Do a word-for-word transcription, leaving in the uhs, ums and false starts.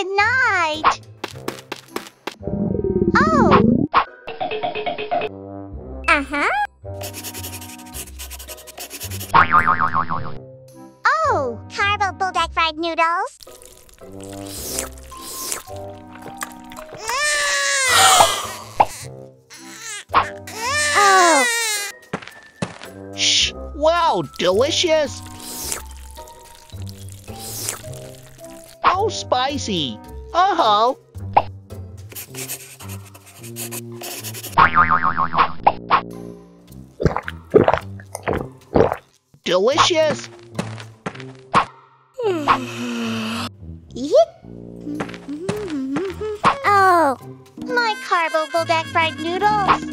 Good night. Oh. Uh-huh. Oh, Carbo Bulldog fried noodles. Oh. Shh! Wow, delicious! Oh, spicy! Uh-oh! Delicious! Yep. Oh, my Carbo Bulldog fried noodles.